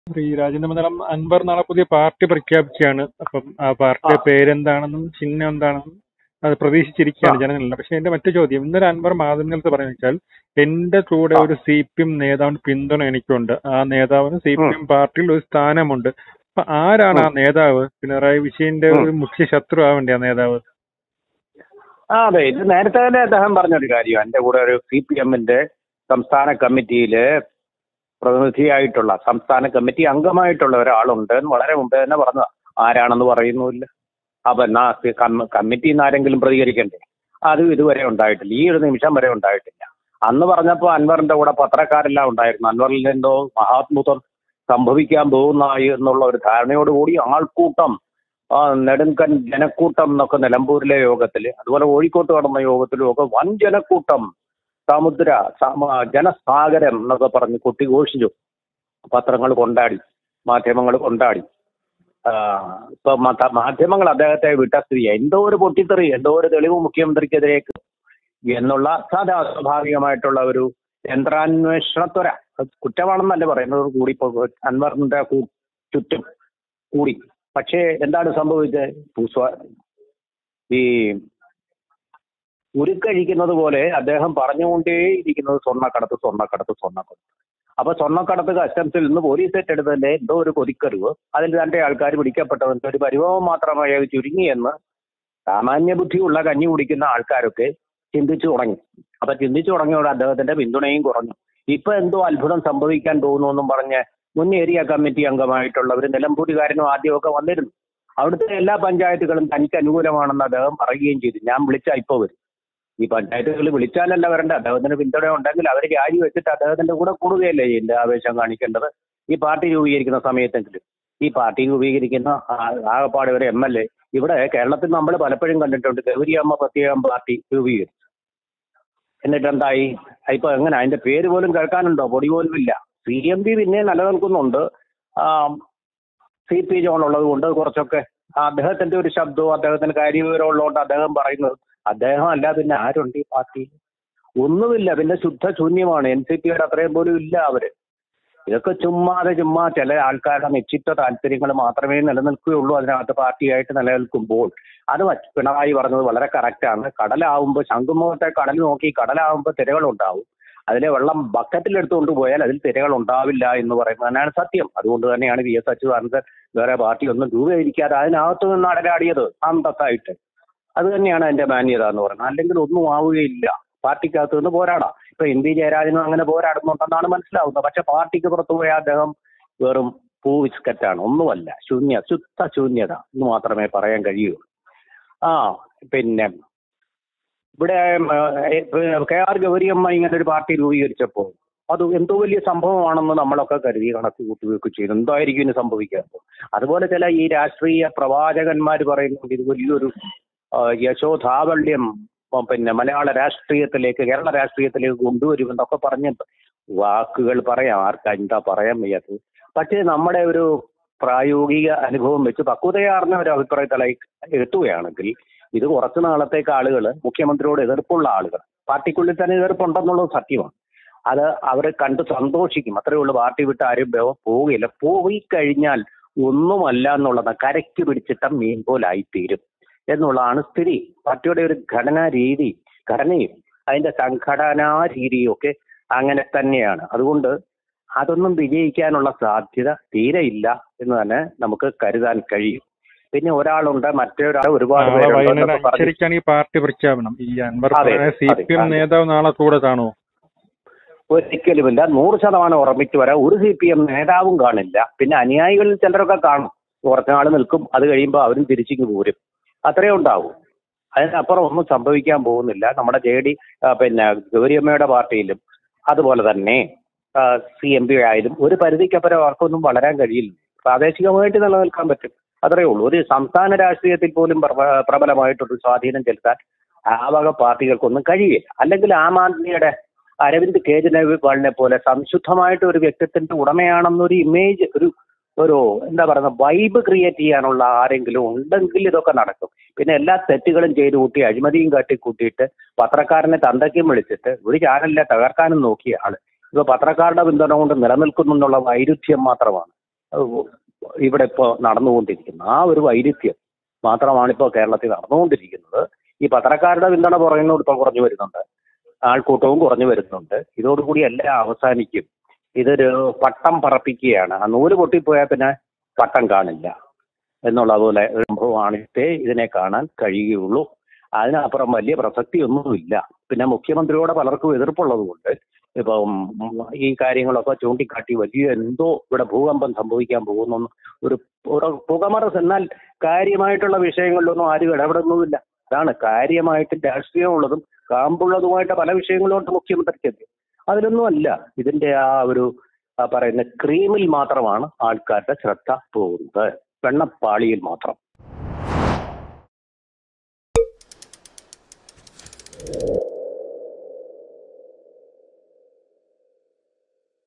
ഈ രാജേന്ദ്ര മണ്ഡലം അൻവർ നാളെ പുതിയ പാർട്ടി പ്രഖ്യാപിക്കുകയാണ്. അപ്പം ആ ആ പാർട്ടിയുടെ പേരെന്താണെന്നും ചിഹ്നം എന്താണെന്നും അത് ആ പ്രതീക്ഷിച്ചിരിക്കുകയാണ് ജനങ്ങളിൽ. പക്ഷെ എന്റെ മറ്റു ചോദ്യം, ഇന്നലെ അൻവർ മാധ്യമങ്ങൾക്ക് പറഞ്ഞു വെച്ചാൽ എന്റെ കൂടെ ആ ഒരു CPM നേതാവിന് പിന്തുണ എനിക്കുണ്ട്, ആ നേതാവിന് ഉം, CPM പാർട്ടിയിൽ ഒരു സ്ഥാനമുണ്ട്. അപ്പൊ ആരാണ് ആ ഉം, നേതാവ്? പിണറായി വിജയന്റെ ഉം. ഒരു മുഖ്യ ശത്രു ആവണ്ടേ ആ നേതാവ്? അതെ, ഇത് നേരത്തെ തന്നെ അദ്ദേഹം പറഞ്ഞൊരു കാര്യം. എൻ്റെ കൂടെ ഒരു CPM-ന്റെ സംസ്ഥാന കമ്മിറ്റിയില് പ്രതിനിധിയായിട്ടുള്ള, സംസ്ഥാന കമ്മിറ്റി അംഗമായിട്ടുള്ള ഒരാളുണ്ട് എന്ന് വളരെ മുമ്പേ തന്നെ പറഞ്ഞതാ. ആരാണെന്ന് പറയുന്നുമില്ല. അപ്പൊ എന്നാ കമ്മിറ്റിയിൽ നിന്ന് ആരെങ്കിലും പ്രതികരിക്കണ്ടേ? അതും ഇതുവരെ ഉണ്ടായിട്ടില്ല, ഈ ഒരു നിമിഷം വരെ ഉണ്ടായിട്ടില്ല. അന്ന് പറഞ്ഞപ്പോൾ അൻവറിന്റെ കൂടെ പത്രക്കാരെല്ലാം ഉണ്ടായിരുന്നു. അൻവറിൽ എന്തോ മഹാത്ഭുതം സംഭവിക്കാൻ പോകുന്നതായി എന്നുള്ള ഒരു ധാരണയോടുകൂടി ആൾക്കൂട്ടം, നെടുങ്കൻ ജനക്കൂട്ടം എന്നൊക്കെ നിലമ്പൂരിലെ യോഗത്തിൽ, അതുപോലെ കോഴിക്കോട്ട് നടന്ന യോഗത്തിലും ഒക്കെ വൻ ജനക്കൂട്ടം, സമുദ്ര ജനസാഗരം എന്നൊക്കെ പറഞ്ഞ് കൊട്ടിഘോഷിച്ചു. പത്രങ്ങൾ കൊണ്ടാടി, മാധ്യമങ്ങൾ കൊണ്ടാടി. ഇപ്പൊ മാധ്യമങ്ങൾ അദ്ദേഹത്തെ വിട്ട സ്ഥിതി, എന്തോ ഒരു പൊട്ടിത്തെറി, എന്തോ ഒരു തെളിവ് മുഖ്യമന്ത്രിക്കെതിരേക്ക് എന്നുള്ള സാധാ സ്വാഭാവികമായിട്ടുള്ള ഒരു യന്ത്രാന്വേഷണത്വര, കുറ്റമാണെന്നല്ല പറയുന്നത്, കൂടി അൻവറിന്റെ ചുറ്റും കൂടി. പക്ഷേ എന്താണ് സംഭവിച്ചത്? ഈ ഉരുക്കഴിക്കുന്നത് പോലെ അദ്ദേഹം പറഞ്ഞുകൊണ്ടേയിരിക്കുന്നത് സ്വർണ്ണക്കടത്ത്, സ്വർണ്ണക്കടത്ത്, സ്വർണ്ണക്കടത്ത്. അപ്പൊ സ്വർണ്ണക്കടത്ത് കസ്റ്റംസിൽ നിന്ന് പോലീസ് ഏറ്റെടുത്തതിന്റെ എന്തോ ഒരു കൊതിക്കറിവ്, അതിൽ രണ്ട് ആൾക്കാർ പിടിക്കപ്പെട്ടതിന്റെ ഒരു പരിഭവം മാത്രമായി അത് ചുരുങ്ങിയെന്ന് സാമാന്യ ബുദ്ധിയുള്ള കഞ്ഞി കുടിക്കുന്ന ആൾക്കാരൊക്കെ ചിന്തിച്ചു തുടങ്ങി. അപ്പൊ ചിന്തിച്ചു തുടങ്ങിയോടെ അദ്ദേഹത്തിന്റെ പിന്തുണയും കുറഞ്ഞു. ഇപ്പൊ എന്തോ അത്ഭുതം സംഭവിക്കാൻ പോകുന്നു എന്നും പറഞ്ഞ് മുൻ ഏരിയ കമ്മിറ്റി അംഗമായിട്ടുള്ളവർ, നിലമ്പൂരുകാരനും ആദ്യമൊക്കെ വന്നിരുന്നു. അവിടുത്തെ എല്ലാ പഞ്ചായത്തുകളും തനിക്ക് അനുകൂലമാണെന്ന് അദ്ദേഹം പറയുകയും ചെയ്തു. ഞാൻ വിളിച്ചാൽ ഇപ്പൊ വരും. ഈ പഞ്ചായത്തുകൾ വിളിച്ചാലല്ല വരണ്ട, അദ്ദേഹത്തിന് പിന്തുണ ഉണ്ടെങ്കിൽ അവർ രാജി വെച്ചിട്ട് അദ്ദേഹത്തിന്റെ കൂടെ കൂടുകയല്ലേ ഇതിന്റെ ആവേശം കാണിക്കേണ്ടത്. ഈ പാർട്ടി രൂപീകരിക്കുന്ന സമയത്തെങ്കിലും. ഈ പാർട്ടി രൂപീകരിക്കുന്ന ആകപ്പാടെ ഒരു MLA ഇവിടെ കേരളത്തിൽ നമ്മൾ പലപ്പോഴും കണ്ടിട്ടുണ്ട്. ഗൗരിയമ്മ പ്രത്യേകം പാർട്ടി രൂപീകരിച്ചു. എന്നിട്ട് എന്തായി? ഇപ്പൊ എങ്ങനെ അതിന്റെ പേര് പോലും കേൾക്കാനുണ്ടോ? പൊടി പോലും ഇല്ല. CMP പിന്നെ നിലനിൽക്കുന്നുണ്ട്. CP ജോൺ ഉള്ളത് കൊണ്ട് കുറച്ചൊക്കെ അദ്ദേഹത്തിന്റെ ഒരു ശബ്ദവും അദ്ദേഹത്തിന് കാര്യവിവരം ഉള്ളതുകൊണ്ട് അദ്ദേഹം പറയുന്നത്. അദ്ദേഹം അല്ല പിന്നെ ആരുണ്ട് ഈ പാർട്ടിയിൽ? ഒന്നുമില്ല. പിന്നെ ശുദ്ധ ശൂന്യമാണ്. NCPയുടെ അത്രയും പോലും ഇല്ല അവര്. ഇതൊക്കെ ചുമ്മാ ചില ആൾക്കാരുടെ നിശ്ചിത താല്പര്യങ്ങൾ മാത്രമേ നിലനിൽക്കുകയുള്ളൂ അതിനകത്ത് പാർട്ടിയായിട്ട് നിലനിൽക്കുമ്പോൾ. അത് പിണറായി പറഞ്ഞത് വളരെ കറക്റ്റാണ്. കടലാവുമ്പോൾ, ശംഖുമുഖത്തെ കടൽ നോക്കി കടലാവുമ്പോൾ തിരകൾ ഉണ്ടാവും. അതിലെ വെള്ളം ബക്കറ്റിലെടുത്തുകൊണ്ട് പോയാൽ അതിൽ തിരകൾ ഉണ്ടാവില്ല എന്ന് പറയുന്നത് തന്നെയാണ് സത്യം. അതുകൊണ്ട് തന്നെയാണ് VS അച്യുതാനന്ദൻ വേറെ പാർട്ടി ഒന്നും രൂപീകരിക്കാതെ അതിനകത്തു നിന്ന് അടരാടിയത് അന്തസ്സായിട്ട്. അത് തന്നെയാണ് അതിന്റെ മാന്യത എന്ന് പറയുന്നത്. അല്ലെങ്കിൽ ഒന്നും ആവുകയില്ല. പാർട്ടിക്കകത്ത് നിന്ന് പോരാടാം. ഇപ്പൊ MP ജയരാജനും അങ്ങനെ പോരാടുന്നുണ്ടെന്നാണ് മനസ്സിലാവുന്നത്. പക്ഷെ പാർട്ടിക്ക് പുറത്തു പോയ അദ്ദേഹം വെറും ബിസ്ക്കറ്റാണ്, ഒന്നുമല്ല. ശുദ്ധ ശൂന്യത എന്ന് മാത്രമേ പറയാൻ കഴിയുള്ളൂ. പിന്നെ ഇവിടെ KR ഗൗരിയമ്മ ഇങ്ങനെ ഒരു പാർട്ടി രൂപീകരിച്ചപ്പോൾ അത് എന്തോ വലിയ സംഭവമാണെന്ന് നമ്മളൊക്കെ കരുതി, കണക്ക് കൂട്ടുകയൊക്കെ ചെയ്തു. എന്തായിരിക്കും ഇനി സംഭവിക്കാൻ? അതുപോലെ ചില ഈ രാഷ്ട്രീയ പ്രവാചകന്മാർ പറയുന്നുണ്ട് ഇത് വലിയൊരു യശോധാവല്യം പിന്നെ മലയാള രാഷ്ട്രീയത്തിലേക്ക്, കേരള രാഷ്ട്രീയത്തിലേക്ക് കൊണ്ടുവരുമെന്നൊക്കെ പറഞ്ഞ് വാക്കുകൾ പറയാം. ആർക്കാ എന്താ പറയാൻ വയ്യാത്തത്? പക്ഷേ നമ്മുടെ ഒരു പ്രായോഗിക അനുഭവം വെച്ച് പക്വതയാർന്ന ഒരു അഭിപ്രായത്തിലായി എത്തുകയാണെങ്കിൽ ഇത് കുറച്ചു നാളത്തേക്ക് ആളുകൾ, മുഖ്യമന്ത്രിയോട് എതിർപ്പുള്ള ആളുകൾ, പാർട്ടിക്കുള്ളിൽ തന്നെ എതിർപ്പുണ്ടെന്നുള്ളത് സത്യമാണ്. അത് അവരെ കണ്ട് സന്തോഷിക്കും. അത്രയേ ഉള്ളൂ. പാർട്ടി വിട്ട് ആരും പോവുകയില്ല. പോയി കഴിഞ്ഞാൽ ഒന്നുമല്ല എന്നുള്ളത്, കരയ്ക്ക് പിടിച്ചിട്ട മീൻ പോലായിത്തീരും എന്നുള്ളതാണ് സ്ഥിതി. പാർട്ടിയുടെ ഒരു ഘടനയും അതിന്റെ സംഘടനാ രീതിയും ഒക്കെ അങ്ങനെ തന്നെയാണ്. അതുകൊണ്ട് അതൊന്നും വിജയിക്കാനുള്ള സാധ്യത തീരെയില്ല എന്ന് തന്നെ നമുക്ക് കരുതാൻ കഴിയും. പിന്നെ ഒരാളുണ്ട്, മറ്റൊരാൾ ഒരുപാട് പേരുണ്ട്. ഈ പാർട്ടി പ്രഖ്യാപനം ഈ അൻവർ CPM നേതാവ് നാളെ കൂടെ കാണുമോ? ഒരിക്കലുമില്ല. 100% ഉറപ്പിച്ചു വരാം. ഒരു CPM നേതാവും കാണില്ല. പിന്നെ അനുയായികളിൽ ചിലരൊക്കെ കാണും. കുറച്ചുനാൾ നിൽക്കും. അത് കഴിയുമ്പോൾ അവരും തിരിച്ചിങ്ങ് പോരും. അത്രേ ഉണ്ടാവും. അതിനപ്പുറം ഒന്നും സംഭവിക്കാൻ പോകുന്നില്ല. നമ്മുടെ പിന്നെ ഗൗരിയമ്മയുടെ പാർട്ടിയിലും അതുപോലെ തന്നെ CMP ആയാലും ഒരു പരിധിക്കപ്പുറം അവർക്കൊന്നും വളരാൻ കഴിയില്ല. പ്രാദേശികമായിട്ട് നിലനിൽക്കാൻ പറ്റും. അത്രയേ ഉള്ളൂ. ഒരു സംസ്ഥാന രാഷ്ട്രീയത്തിൽ പോലും പ്രബലമായിട്ടൊരു സ്വാധീനം ചെലുത്താൻ ആ വക പാർട്ടികൾക്കൊന്നും കഴിയില്ല. അല്ലെങ്കിൽ ആം ആദ്മിയുടെ അരവിന്ദ് കെജ്രിവാളിനെ പോലെ സംശുദ്ധമായിട്ട് ഒരു വ്യക്തിത്വത്തിന്റെ ഉടമയാണെന്നൊരു ഇമേജ്, ഒരു എന്താ പറയുക, വൈബ് ക്രിയേറ്റ് ചെയ്യാനുള്ള ആരെങ്കിലും ഉണ്ടെങ്കിൽ ഇതൊക്കെ നടക്കും. പിന്നെ എല്ലാ തെറ്റുകളും ചെയ്തു കൂട്ടി, അഴിമതിയും കാട്ടിക്കൂട്ടിയിട്ട് പത്രക്കാരനെ തന്തയ്ക്കും വിളിച്ചിട്ട് ഒരു ചാനലിനെ തകർക്കാനും നോക്കിയ ആള് ഇപ്പൊ പത്രക്കാരുടെ പിന്തുണ കൊണ്ട് നിലനിൽക്കുന്നു എന്നുള്ള വൈരുദ്ധ്യം മാത്രമാണ്. ഇവിടെ ഇപ്പോൾ നടന്നുകൊണ്ടിരിക്കുന്നത്. ആ ഒരു വൈരുദ്ധ്യം മാത്രമാണ് ഇപ്പോൾ കേരളത്തിൽ നടന്നുകൊണ്ടിരിക്കുന്നത്. ഈ പത്രക്കാരുടെ പിന്തുണ പുറകിനോട് കുറഞ്ഞു വരുന്നുണ്ട്, ആൾക്കൂട്ടവും കുറഞ്ഞു വരുന്നുണ്ട്. ഇതോടുകൂടി എല്ലാം അവസാനിക്കും. ഇതൊരു പട്ടം പറപ്പിക്കുകയാണ്. ആ നൂല് പൊട്ടിപ്പോയാൽ പിന്നെ പട്ടം കാണില്ല എന്നുള്ള പോലെ ഒരു സംഭവമാണിട്ടേ ഇതിനെ കാണാൻ കഴിയുകയുള്ളൂ. അതിനപ്പുറം വലിയ പ്രസക്തിയൊന്നുമില്ല. പിന്നെ മുഖ്യമന്ത്രിയോട് പലർക്കും എതിർപ്പുള്ളത് കൊണ്ട് ഇപ്പം ഈ കാര്യങ്ങളൊക്കെ ചൂണ്ടിക്കാട്ടി വലിയ എന്തോ ഇവിടെ ഭൂകമ്പം സംഭവിക്കാൻ പോകുന്നു ഒരു പുകമറസ്, എന്നാൽ കാര്യമായിട്ടുള്ള വിഷയങ്ങളിലൊന്നും ആരും ഇടപെടുന്നുമില്ല. അതാണ് കാര്യമായിട്ട് രാഷ്ട്രീയമുള്ളതും കാമ്പുള്ളതുമായിട്ട് പല വിഷയങ്ങളുമായിട്ട് മുഖ്യമന്ത്രിക്ക് അതിലൊന്നും അല്ല. ഇതിന്റെ ആ ഒരു പറയുന്ന ക്രീമിൽ മാത്രമാണ് ആൾക്കാരുടെ ശ്രദ്ധ പോകുന്നത്, വെണ്ണപ്പാളിയിൽ മാത്രം.